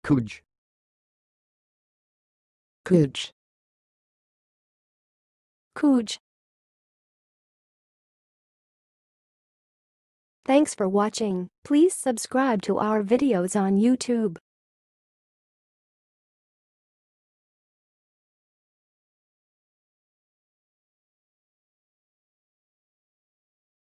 kuge, kuge, kuge. Thanks for watching. Please subscribe to our videos on YouTube.